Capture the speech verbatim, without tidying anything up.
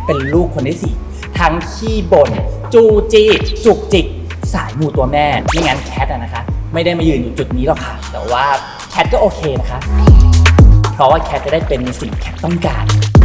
เป็นลูกคนที่สี่ทั้งขี้บ่นจู้จี้จุกจิกสายมูตัวแม่ไม่งั้นแคทนะคะไม่ได้มายืนอยู่จุดนี้หรอกค่ะแต่ว่าแคทก็โอเคนะคะเพราะว่าแคทจะได้เป็นสิ่งแคทต้องการ